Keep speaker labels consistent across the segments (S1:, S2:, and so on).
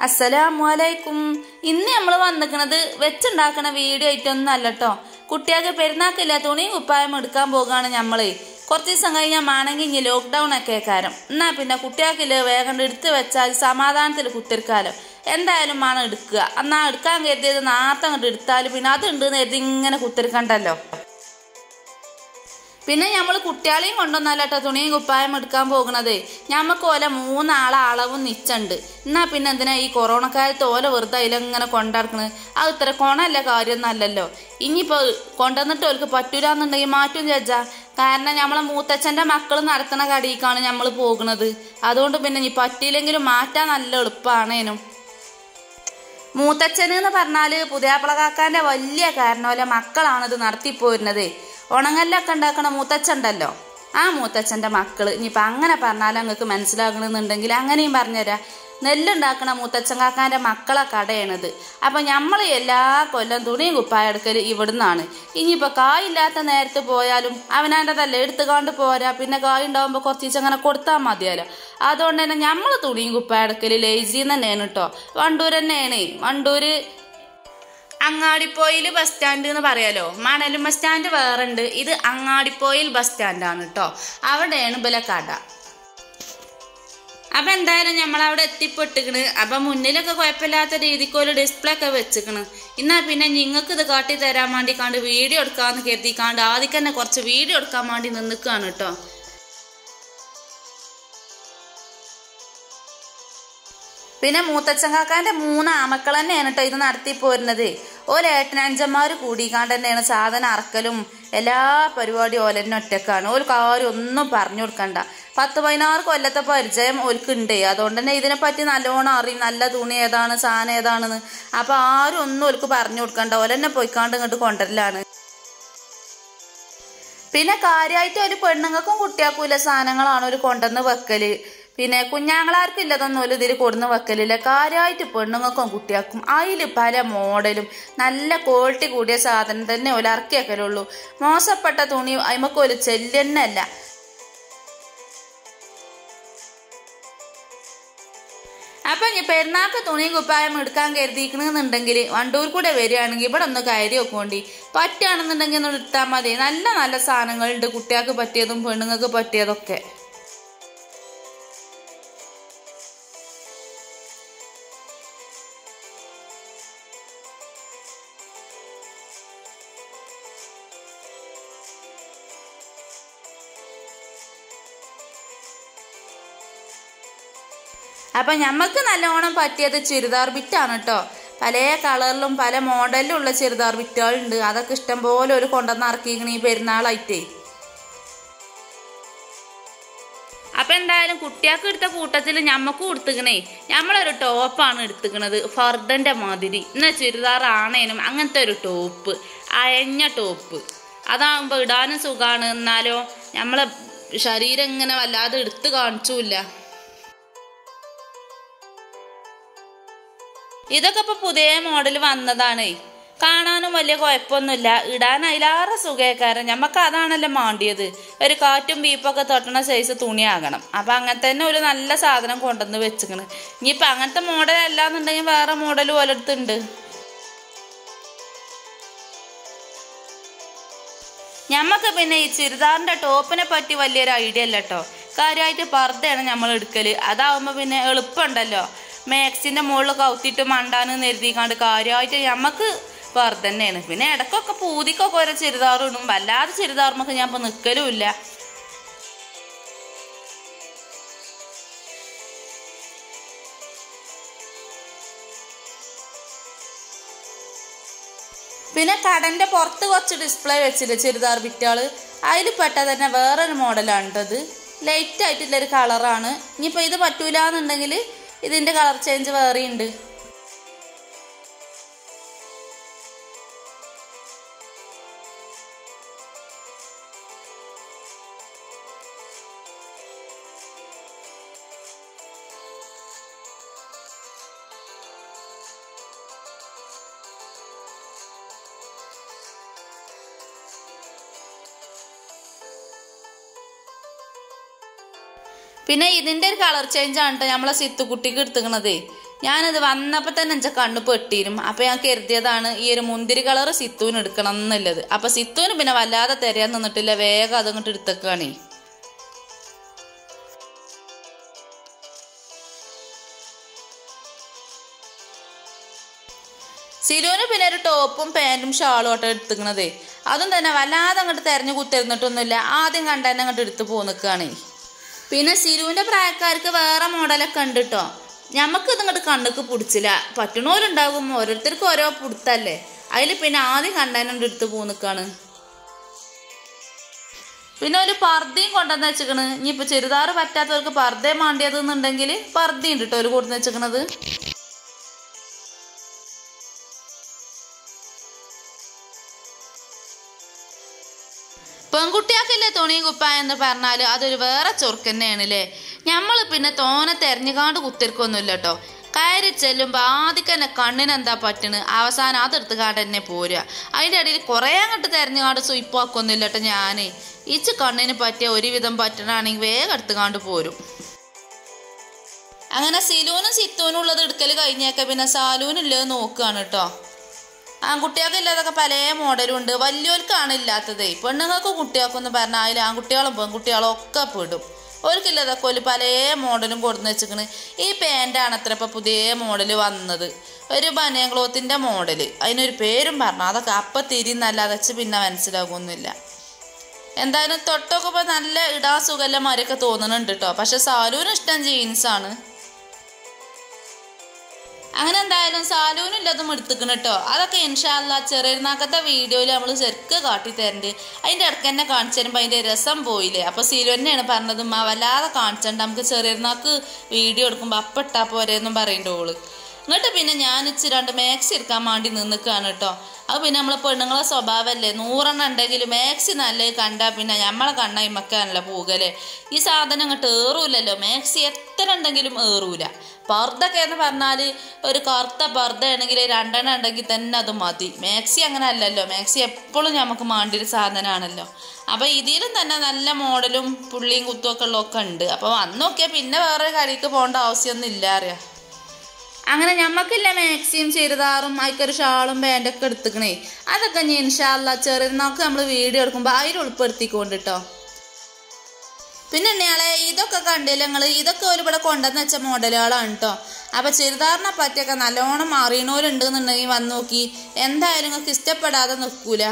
S1: അസ്സലാമലൈക്കും. ഇന്ന് നമ്മൾ വന്നിക്കണത് വെച്ചുണ്ടാക്കണ വീഡിയോ ആയിട്ടൊന്നും അല്ല കേട്ടോ. കുട്ടികൾക്ക് പെരുന്നാക്കില്ല തുണിയും കുപ്പായം എടുക്കാൻ പോകുകയാണ് നമ്മള്. കുറച്ച് ദിവസം കഴിഞ്ഞാൽ ആണെങ്കിൽ ഇനി ലോക്ക്ഡൗൺ ഒക്കെ കാരം. എന്നാ പിന്നെ കുട്ടികൾക്കില്ല വേഗം എടുത്ത് വെച്ചാൽ സമാധാനത്തിൽ കുത്തിരിക്കാലോ. എന്തായാലും വേണം എടുക്കുക. എന്നാ എടുക്കാൻ കരുതിയത് നേരത്തെ അങ്ങോട്ട് എടുത്താൽ പിന്നെ അതുണ്ട് കരുതി ഇങ്ങനെ കുത്തിരിക്കണ്ടല്ലോ. പിന്നെ നമ്മൾ കുട്ടികളെയും കൊണ്ടൊന്നല്ല കേട്ടോ തുണിയും കുപ്പായം എടുക്കാൻ പോകുന്നത്. ഞമ്മക്ക് ഓല 3 ആളെ അളവും നിച്ചുണ്ട്. എന്നാ പിന്നെ എന്തിനാ ഈ കൊറോണ കാലത്ത് ഓല വെറുതെ അതിലിങ്ങനെ കൊണ്ടിറക്കണത്? അത് ഇത്ര കൊണല്ല കാര്യമൊന്നും അല്ലല്ലോ. ഇനിയിപ്പോൾ കൊണ്ടുവന്നിട്ട് ഓർക്ക് പറ്റൂലെന്നുണ്ടെങ്കിൽ മാറ്റും ചേച്ചാ. കാരണം നമ്മളെ മൂത്തച്ഛൻ്റെ മക്കൾ നടത്തുന്ന കടയിലേക്കാണ് നമ്മൾ പോകുന്നത്. അതുകൊണ്ട് പിന്നെ ഇനി പറ്റിയില്ലെങ്കിലും മാറ്റാൻ നല്ല എളുപ്പമാണേനും. മൂത്തച്ഛന് എന്ന് പറഞ്ഞാൽ പുതിയാപ്പിളകാക്കാൻ്റെ വലിയ കാരണമല്ല മക്കളാണിത് നടത്തിപ്പോരുന്നത്. ഉണങ്ങല്ലൊക്കെ ഉണ്ടാക്കണ മൂത്തച്ഛണ്ടല്ലോ, ആ മൂത്തച്ഛൻ്റെ മക്കൾ. ഇനിയിപ്പോൾ അങ്ങനെ പറഞ്ഞാൽ നിങ്ങൾക്ക് മനസ്സിലാകണമെന്നുണ്ടെങ്കിൽ അങ്ങനെയും പറഞ്ഞുതരാം. നെല്ലുണ്ടാക്കണ മൂത്തച്ഛൻ കാക്കാൻ്റെ മക്കളെ കടയാണിത്. അപ്പം നമ്മൾ എല്ലാ കൊല്ലം തുണിയും കുപ്പായം എടുക്കൽ ഇവിടുന്നാണ്. ഇനിയിപ്പോൾ കായില്ലാത്ത നേരത്ത് പോയാലും അവനാൻ്റെതല്ല എടുത്തുകൊണ്ട് പോരാ. പിന്നെ കായ് ഉണ്ടാകുമ്പോൾ കുറച്ച് അങ്ങനെ കൊടുത്താൽ മതിയല്ലോ. അതുകൊണ്ട് തന്നെ നമ്മൾ തുണിയും കുപ്പായം എടുക്കൽ ലേസിന്ന് തന്നെയാണ് കേട്ടോ. വണ്ടൂർ തന്നെയാണ്. വണ്ടൂർ അങ്ങാടിപ്പോയിൽ ബസ് സ്റ്റാൻഡ് എന്ന് പറയാലോ. മണലും ബസ് സ്റ്റാൻഡ് വേറെ ഉണ്ട്. ഇത് അങ്ങാടിപ്പോയിൽ ബസ് സ്റ്റാൻഡാണ് കേട്ടോ. അവിടെയാണ് ബല കട. അപ്പം എന്തായാലും നമ്മളവിടെ എത്തിപ്പെട്ടിക്കണ്. അപ്പം മുന്നിലൊക്കെ കുഴപ്പമില്ലാത്ത രീതിക്ക് ഒരു ഡിസ്പ്ലേ ഒക്കെ വെച്ചിക്കണ്. എന്നാൽ പിന്നെ നിങ്ങൾക്ക് ഇത് കാട്ടി തരാൻ വേണ്ടി കണ്ട് വീഡിയോ എടുക്കാമെന്ന് കരുതിക്കാണ്ട് ആദ്യം തന്നെ കുറച്ച് വീഡിയോ എടുക്കാൻ വേണ്ടി നിൽക്കുകയാണ് കേട്ടോ. പിന്നെ മൂത്തച്ഛൻ കാക്കാൻ്റെ 3 ആമക്കൾ തന്നെയാണ് കേട്ടോ ഇത് നടത്തി പോരുന്നത്. ഓലേട്ടനഞ്ചന്മാർ കൂടിക്കാണ്ട് തന്നെയാണ് സാധനം അറക്കലും എല്ലാ പരിപാടിയും ഓലെന്നെ ഒറ്റക്കാണ്. ഓൽക്ക് ആരും ഒന്നും പറഞ്ഞു കൊടുക്കണ്ട. 10-16 കൊല്ലത്തെ പരിചയം ഓൽക്കുണ്ട്. അതുകൊണ്ട് തന്നെ ഇതിനെപ്പറ്റി നല്ലോണം അറിയും. നല്ല തുണി ഏതാണ്, സാധനം ഏതാണെന്ന്. അപ്പം ആരും ഒന്നും ഓൽക്ക് പറഞ്ഞു കൊടുക്കണ്ട. ഓലെന്നെ പോയിക്കാണ്ട് ഇങ്ങോട്ട് കൊണ്ടുവരലാണ്. പിന്നെ കാര്യമായിട്ട് ഒരു പെണ്ണുങ്ങൾക്കും കുട്ടിയാക്കൂല സാധനങ്ങളാണ് ഒരു കൊണ്ടുവന്ന് വെക്കല്. പിന്നെ കുഞ്ഞാങ്ങളാർക്കും ഇല്ലതൊന്നും ഒരു ഇതിൽ കൊടുന്ന് വെക്കലില്ല. കാര്യമായിട്ട് പെണ്ണുങ്ങൾക്കും കുട്ടിയാക്കും. അതിൽ പല മോഡലും നല്ല ക്വാളിറ്റി കൂടിയ സാധനം തന്നെ ഒരു ഇറക്കി വെക്കലുള്ളൂ. മോശപ്പെട്ട തുണി അതിമക്ക് ഒരു ചെല്ലന്നല്ല. അപ്പം ഇനി പെരുന്നാൾക്ക് തുണിയും കുപ്പായം എടുക്കാൻ കരുതിക്കണമെന്നുണ്ടെങ്കിൽ വണ്ടൂർ കൂടെ വരികയാണെങ്കിൽ ഇവിടെ ഒന്ന് കയറി വെക്കോണ്ടി. പറ്റുകയാണെന്നുണ്ടെങ്കിൽ ഒന്ന് എടുത്താൽ മതി. നല്ല നല്ല സാധനങ്ങളുണ്ട്, കുട്ടികൾക്ക് പറ്റിയതും പെണ്ണുങ്ങൾക്ക് പറ്റിയതൊക്കെ. അപ്പം ഞമ്മക്ക് നല്ലോണം പറ്റിയത് ചുരിദാർ ബിറ്റാണ് കേട്ടോ. പല കളറിലും പല മോഡലിലും ഉള്ള ചുരിദാർ ബിറ്റുകളുണ്ട്. അതൊക്കെ ഇഷ്ടം പോലെ ഒരു കൊണ്ടുവന്ന് ഇറക്കിക്കണ ഈ പെരുന്നാളായിട്ടേ. അപ്പം എന്തായാലും കുട്ടികൾക്ക് എടുത്ത കൂട്ടത്തിൽ ഞമ്മക്കും എടുത്തുക്കണേ. നമ്മളൊരു ടോപ്പാണ് എടുത്തുക്കണത് ഫർദൻ്റെ മാതിരി. എന്നാൽ ചുരിദാർ ആണേനും അങ്ങനത്തെ ഒരു ടോപ്പ്, അയഞ്ഞ ടോപ്പ്. അതാകുമ്പോൾ ഇടാനും സുഖമാണ്. എന്നാലോ നമ്മളെ ശരീരം ഇങ്ങനെ വല്ലാതെ എടുത്ത് കാണിച്ചില്ല. ഇതൊക്കെ ഇപ്പൊ പുതിയ മോഡൽ വന്നതാണ്. കാണാനും വലിയ കുഴപ്പമൊന്നുമില്ല. ഇടാൻ അതിലാറെ സുഖക്കാരൻ. ഞമ്മക്ക് അതാണല്ലോ മാണ്ടിയത്. ഒരു കാറ്റും ബീപ്പൊക്കെ തൊട്ടണ സൈസ് തുണിയാകണം. അപ്പം അങ്ങനെ തന്നെ ഒരു നല്ല സാധനം കൊണ്ടുവന്ന് വെച്ചിക്കണ്. ഇനിയിപ്പോൾ അങ്ങനത്തെ മോഡൽ അല്ലാന്നുണ്ടെങ്കിൽ വേറെ മോഡൽ പോലെടുത്തുണ്ട്. ഞമ്മക്ക് പിന്നെ ഈ ചുരിദാറിൻ്റെ ടോപ്പിനെ പറ്റി വലിയൊരു ഐഡിയ അല്ല കേട്ടോ. കാര്യമായിട്ട് പർദ്ദയാണ് നമ്മൾ എടുക്കല്. അതാവുമ്പോൾ പിന്നെ എളുപ്പമുണ്ടല്ലോ. മാക്സിൻ്റെ മുകളിൽ കൗത്തിട്ട് മണ്ടാന്ന് എഴുതിക്കാണ്ട് കാര്യമായിട്ട് ഞമ്മക്ക് പർദ്ദ തന്നെയാണ്. പിന്നെ ഇടയ്ക്കൊക്കെ പൂതിക്കൊക്കെ ഓരോ ചുരിദാർ ഇടും. വല്ലാതെ ചുരിദാറുമൊക്കെ ഞാൻ ഇപ്പോൾ നിൽക്കലും ഇല്ല. പിന്നെ കടൻ്റെ പുറത്ത് കുറച്ച് ഡിസ്പ്ലേ വെച്ചില്ലേ ചുരിദാർ ബിറ്റുകൾ. അതിൽ പെട്ടാൽ തന്നെ വേറൊരു മോഡലാണ് കേട്ടത്. ലൈറ്റ് ആയിട്ടുള്ളൊരു കളറാണ്. ഇനിയിപ്പോൾ ഇത് പറ്റൂല എന്നുണ്ടെങ്കിൽ ഇതിൻ്റെ കളർ ചേഞ്ച് വേറെയുണ്ട്. പിന്നെ ഇതിൻ്റെ ഒരു കളർ ചേഞ്ച് ആണ് കേട്ടോ നമ്മളെ സിത്തുക്കുട്ടിക്ക് എടുത്തുക്കണത്. ഞാനത് വന്നപ്പോൾ തന്നെ എൻ്റെ കണ്ണ് പെട്ടിരും. അപ്പോൾ ഞാൻ കരുതിയതാണ് ഈ ഒരു മുന്തിരി കളർ സിത്തൂന് എടുക്കണം എന്നുള്ളത്. അപ്പോൾ സിത്തൂന് പിന്നെ വല്ലാതെ തിരയാൻ നിന്നിട്ടില്ല, വേഗം അതങ്ങോട്ട് എടുത്തേക്കാണേ. സിലുവിന് പിന്നെ ഒരു ടോപ്പും പാൻറ്റും ഷാളും ആട്ടോ എടുത്തിക്കണതേ. അതും തന്നെ വല്ലാതെ അങ്ങോട്ട് തിരഞ്ഞു കുത്തിരുന്നിട്ടൊന്നുമില്ല, ആദ്യം കണ്ട തന്നെ അങ്ങോട്ട് എടുത്ത് പോന്നിക്കുകയാണേ. പിന്നെ സിലുവിൻ്റെ പ്രായക്കാർക്ക് വേറെ മോഡലൊക്കെ ഉണ്ട് കേട്ടോ. ഞമ്മക്ക് ഇതിങ്ങോട്ട് കണ്ണുക്ക് പിടിച്ചില്ല, പറ്റണോരുണ്ടാകും, ഓരോരുത്തർക്കും ഓരോ പിടുത്തല്ലേ. അതിൽ പിന്നെ ആദ്യം കണ്ടതിനോട് എടുത്ത് പോന്നിക്കാണ്. പിന്നെ ഒരു പർദ്ദയും കൊണ്ടുവന്ന് വെച്ചിക്കണ്. ഇനിയിപ്പോൾ ചുരിദാറ് പറ്റാത്തവർക്ക് പർദ്ദയും മാണ്ടിയതെന്നുണ്ടെങ്കിൽ പർദ്ദയും ഉണ്ട് കേട്ടോ ഒരു കൊണ്ടുവന്ന് വെച്ചിക്കണത്. പെൺകുട്ടിയാക്കില്ലേ തുണിയും കുപ്പായെന്ന് പറഞ്ഞാൽ അതൊരു വേറെ ചൊർക്ക് തന്നെയാണ് അല്ലേ. നമ്മൾ പിന്നെ തോനെ തെരഞ്ഞുകാണ്ട് കുത്തിരിക്കൊന്നുമില്ല കേട്ടോ. കയറി ചെല്ലുമ്പോൾ ആദ്യം തന്നെ കണ്ണിനെന്താ പറ്റണ്, അവസാനം അതെടുത്ത് കാണ്ട് തന്നെ പോരുക. അതിൻ്റെ ഇടയിൽ കുറേ അങ്ങോട്ട് തെരഞ്ഞുകാണ്ട് സ്വയിപ്പാക്കൊന്നുമില്ല കേട്ടോ. ഞാൻ ഇച്ച് കണ്ണിന് പറ്റിയ ഒരുവിധം പറ്റണാണെങ്കിൽ വേഗം എടുത്ത് കാണ്ട് പോരും. അങ്ങനെ സിലൂനും സിത്തൂനും ഉള്ളത് എടുക്കൽ കഴിഞ്ഞേക്കെ പിന്നെ സാലൂനുള്ളത് നോക്കുകയാണ് കേട്ടോ. ആൺകുട്ടികൾക്ക് ഇല്ലാതൊക്കെ പല മോഡലും ഉണ്ട്. വലിയവർക്കാണ് ഇല്ലാത്തതേ. പെണ്ണുങ്ങൾക്ക് കുട്ടികൾക്കെന്ന് പറഞ്ഞാൽ അതിൽ ആൺകുട്ടികളും പെൺകുട്ടികളും ഒക്കെ പെടും. അവർക്കില്ലാതൊക്കെ ഒരു പല മോഡലും കൊടുന്ന് വെച്ചിക്കണ്. ഈ പാൻറ്റാണ് അത്ര ഇപ്പം പുതിയ മോഡൽ വന്നത്, ഒരു ബനിയൻ ക്ലോത്തിൻ്റെ മോഡൽ. അതിനൊരു പേരും പറഞ്ഞു, അതൊക്കെ അപ്പം തിരിന്നല്ലാതെ വെച്ച് പിന്നെ മനസ്സിലാകുമൊന്നുമില്ല. എന്തായാലും തൊട്ടൊക്കെ ഇപ്പോൾ നല്ല ഇടാൻ സുഖല്ലമാരൊക്കെ തോന്നുന്നുണ്ട് കേട്ടോ. പക്ഷെ സാലൂന് ഇഷ്ടം ജീൻസാണ്. അങ്ങനെ എന്തായാലും സാലൂനില്ലതും എടുത്തിക്കണം കേട്ടോ. അതൊക്കെ ഇൻഷാ അല്ലാഹ് ചെറിയനാക്കത്തെ വീഡിയോയിൽ നമ്മൾ ശരിക്ക് കാട്ടിത്തരണ്ട്. അതിൻ്റെ ഇടയ്ക്ക് തന്നെ കാണിച്ചു തരുമ്പോൾ അതിൻ്റെ രസം പോയില്ലേ. അപ്പോൾ സീലു തന്നെയാണ് പറഞ്ഞത്, വല്ലാതെ കാണിച്ചണ്ട, നമുക്ക് ചെറിയനാക്ക് വീഡിയോ എടുക്കുമ്പോൾ അപ്പം ഇട്ടാൽ പോരെയെന്നും പറയേണ്ട ഓള്. എന്നിട്ട് പിന്നെ ഞാൻ ഇച്ചിരി 2 മാക്സി എടുക്കാൻ വേണ്ടി നിന്നിക്കുകയാണ് കേട്ടോ. അത് പിന്നെ നമ്മൾ പെണ്ണുങ്ങളെ സ്വഭാവമല്ലേ, 100 എണ്ണം ഉണ്ടെങ്കിൽ മാക്സി നല്ലത് കണ്ടാൽ പിന്നെ നമ്മളെ കണ്ണായിമക്കാണല്ലോ പോകല്ലേ. ഈ സാധനം അങ്ങോട്ട് ഏറൂലല്ലോ, മാക്സി എത്ര ഉണ്ടെങ്കിലും ഏറൂല. പർദ്ദൊക്കെ എന്ന് പറഞ്ഞാൽ ഒരു കറുത്ത പർദ്ദ ആണെങ്കിൽ 2 എണ്ണം ഉണ്ടെങ്കിൽ തന്നെ അത് മതി. മാക്സി അങ്ങനെ അല്ലല്ലോ, മാക്സി എപ്പോഴും നമുക്ക് മാണ്ടിയൊരു സാധനമാണല്ലോ. അപ്പോൾ ഇതിലും തന്നെ നല്ല മോഡലും പുള്ളിയും കുത്തുമൊക്കെ ഉള്ളതൊക്കെ ഉണ്ട്. അപ്പോൾ അന്നൊക്കെ പിന്നെ വേറെ കടയ്ക്ക് പോകേണ്ട ആവശ്യമൊന്നും ഇല്ല അറിയാം. അങ്ങനെ ഞമ്മക്കില്ല മാക്സിയും ചുരിദാറും അതിക്കൊരു ഷാളും പാൻറ്റൊക്കെ എടുത്തിക്കണേ. അതൊക്കെ ഇനി ഇൻഷാ അല്ലാഹ് ചെറിയനാൾക്ക് നമ്മൾ വീഡിയോ എടുക്കുമ്പോൾ അതിൽ ഉൾപ്പെടുത്തിക്കൊണ്ട് കേട്ടോ. പിന്നെ ഇയാളെ ഇതൊക്കെ കണ്ടില്ല നിങ്ങൾ, ഇതൊക്കെ ഒരു ഇവിടെ കൊണ്ടുവന്ന് വെച്ച മോഡലുകളാണ് കേട്ടോ. അപ്പോൾ ചുരിദാറിനെ പറ്റിയൊക്കെ നല്ലോണം അറിയണവരുണ്ടെന്നുണ്ടെങ്കിൽ വന്ന് നോക്കി, എന്തായാലും നിങ്ങൾക്ക് ഇഷ്ടപ്പെടാതെ നിൽക്കൂല.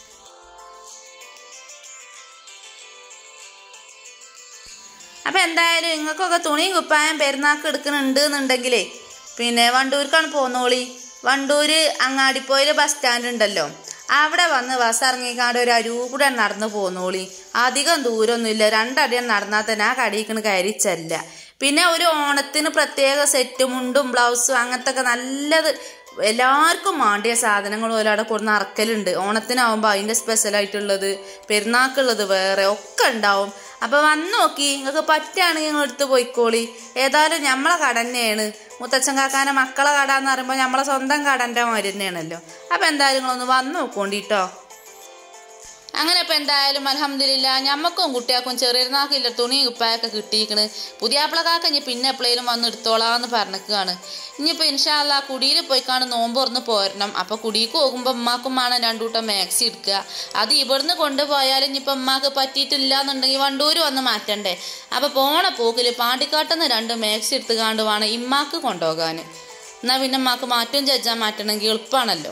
S1: അപ്പോൾ എന്തായാലും നിങ്ങൾക്കൊക്കെ തുണിയും കുപ്പായം പെരുന്നാൾക്ക് എടുക്കുന്നുണ്ട് എന്നുണ്ടെങ്കിലേ പിന്നെ വണ്ടൂർക്കാണ് പോന്നോളി. വണ്ടൂർ അങ്ങാടിപ്പോയിൽ ബസ് സ്റ്റാൻഡ് ഉണ്ടല്ലോ, അവിടെ വന്ന് ബസ് ഇറങ്ങിക്കാണ്ട് ഒരു അരൂകൂടെ നടന്ന് പോന്നോളി. അധികം ദൂരമൊന്നുമില്ല, 2 അടിയും നടന്നാൽ തന്നെ ആ കടയിക്കണ് കയറിച്ചല്ല. പിന്നെ ഒരു ഓണത്തിന് പ്രത്യേക സെറ്റ് മുണ്ടും ബ്ലൗസും അങ്ങനത്തെ ഒക്കെ നല്ലത് എല്ലാവർക്കും വേണ്ടിയ സാധനങ്ങൾ പോലെ അവിടെ കൊടുന്ന് ഇറക്കലുണ്ട്. ഓണത്തിനാവുമ്പോൾ അതിൻ്റെ സ്പെഷ്യലായിട്ടുള്ളത്, പെരുന്നാൾക്കുള്ളത് വേറെ ഒക്കെ ഉണ്ടാവും. അപ്പോൾ വന്ന് നോക്കി, നിങ്ങൾക്ക് പറ്റുകയാണെങ്കിൽ നിങ്ങൾ എടുത്ത് പോയിക്കോളി. ഏതായാലും നമ്മളെ കട തന്നെയാണ്, മുത്തച്ഛൻ കാക്കാൻ്റെ മക്കളെ കട എന്ന് പറയുമ്പോൾ നമ്മളെ സ്വന്തം കടൻ്റെ മാതിരി തന്നെയാണല്ലോ. അപ്പോൾ എന്തായാലും നിങ്ങളൊന്ന് വന്ന് നോക്കോണ്ടിട്ടോ. അങ്ങനെ ഇപ്പം എന്തായാലും അൽഹംദുലില്ലാഹ് ഞമ്മക്കും കുട്ടികൾക്കും ചെറിയനാക്കില്ല തുണിയും കുപ്പായൊക്കെ കിട്ടിയിരിക്കണ്. പുതിയാപ്പിളക്കാക്ക ഇനി പിന്നെ എപ്പോഴേലും വന്ന് എടുത്തോളാന്ന് പറഞ്ഞിരിക്കുകയാണ്. ഇനിയിപ്പോൾ ഇൻഷാ അല്ലാഹ് കുടിയിൽ പോയിക്കാണ് നോമ്പ് തുറന്ന് പോരണം. അപ്പോൾ കുടിക്ക് പോകുമ്പോൾ ഉമ്മാക്കും വേണം 2 കൂട്ടം മാക്സി എടുക്കുക. അത് ഇവിടുന്ന് കൊണ്ടുപോയാലും ഇനിയിപ്പോൾ ഉമ്മാക്ക് പറ്റിയിട്ടില്ല എന്നുണ്ടെങ്കിൽ വണ്ടൂർ വന്ന് മാറ്റണ്ടേ. അപ്പോൾ പോണ പോക്കിൽ പാണ്ടിക്കാട്ടിൽ നിന്ന് 2 മാക്സി എടുത്തുകാണ്ട് വേണം ഇമ്മാക്ക് കൊണ്ടുപോകാൻ. എന്നാൽ പിന്നെ ഉമ്മാക്ക് മാറ്റം ജഡ്ജാൻ മാറ്റണമെങ്കിൽ എളുപ്പമാണല്ലോ.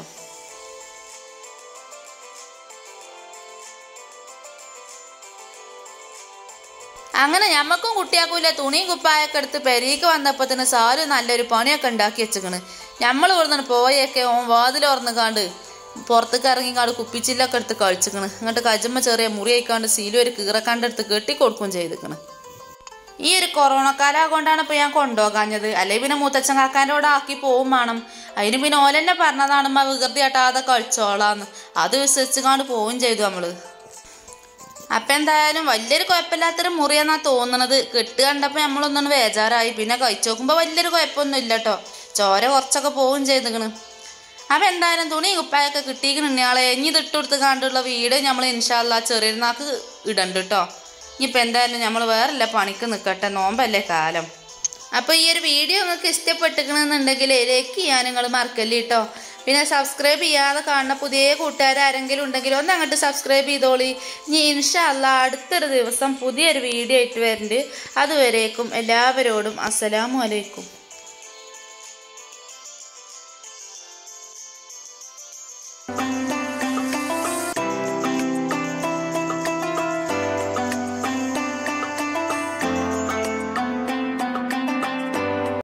S1: അങ്ങനെ ഞമ്മക്കും കുട്ടിയാക്കൂല തുണിയും കുപ്പായൊക്കെ എടുത്ത് പെരീക്ക് വന്നപ്പോൾ തന്നെ സാലു നല്ലൊരു പണിയൊക്കെ ഉണ്ടാക്കി വെച്ചിക്കണ്. നമ്മൾ ഇവിടുന്ന് പോയൊക്കെ ഓൻ വാതിലോർന്നുകാണ്ട് പുറത്തേക്ക് ഇറങ്ങിക്കാണ്ട് കുപ്പിച്ചില്ലൊക്കെ എടുത്ത് കഴിച്ചിക്കണ്. എന്നിട്ട് കജുമ്മ ചെറിയ മുറി ആയിക്കാണ്ട് സീലു ഒരു കീറക്കണ്ടെടുത്ത് കെട്ടിക്കൊടുക്കുകയും ചെയ്തിക്കണ്. ഈ ഒരു കൊറോണ കാലം കൊണ്ടാണ് ഇപ്പോൾ ഞാൻ കൊണ്ടുപോകാഞ്ഞത്. അല്ലെങ്കിൽ പിന്നെ മൂത്തച്ഛൻ കാക്കാൻ്റെ കൂടെ ആക്കി പോവും വേണം. അതിന് പിന്നെ ഓലെന്നെ പറഞ്ഞതാണ് വികൃതി ആട്ടാതെ കഴിച്ചോളാന്ന്. അത് വിശ്വസിച്ചുകാണ്ട് പോവുകയും ചെയ്തു നമ്മൾ. അപ്പം എന്തായാലും വലിയൊരു കുഴപ്പമില്ലാത്തൊരു മുറിയെന്നാണ് തോന്നണത്. കെട്ട് കണ്ടപ്പോൾ നമ്മളൊന്നും ബേജാറായി. പിന്നെ കഴിച്ചു നോക്കുമ്പോൾ വലിയൊരു കുഴപ്പമൊന്നും ഇല്ല കേട്ടോ, ചോര കുറച്ചൊക്കെ പോവുകയും ചെയ്തിക്കണ്. അപ്പം എന്തായാലും തുണി കുപ്പായൊക്കെ കിട്ടിയിരിക്കണം. ഇയാളെ ഇനി ഇതിട്ട് കൊടുത്ത് കണ്ടുള്ള വീഡിയോ നമ്മൾ ഇൻഷാ അല്ലാഹ് ചെറിയനാൾക്ക് ഇടണ്ട് കേട്ടോ. ഇനിയിപ്പോൾ എന്തായാലും നമ്മൾ വേറെല്ല പണിക്ക് നിൽക്കട്ടെ, നോമ്പല്ലേ കാലം. അപ്പോൾ ഈ ഒരു വീഡിയോ നിങ്ങൾക്ക് ഇഷ്ടപ്പെട്ടിരിക്കണമെന്നുണ്ടെങ്കിൽ ലൈക്ക് ചെയ്യാൻ നിങ്ങൾ മറക്കല്ലേ കേട്ടോ. പിന്നെ സബ്സ്ക്രൈബ് ചെയ്യാതെ കാണുന്ന പുതിയ കൂട്ടുകാരെങ്കിലും ഉണ്ടെങ്കിൽ ഒന്ന് അങ്ങോട്ട് സബ്സ്ക്രൈബ് ചെയ്തോളി. ഇനി ഇൻഷാ അല്ലാഹ് അടുത്തൊരു ദിവസം പുതിയൊരു വീഡിയോ ആയിട്ട് വരുന്നുണ്ട്. അതുവരേക്കും എല്ലാവരോടും അസ്സലാമു അലൈക്കും.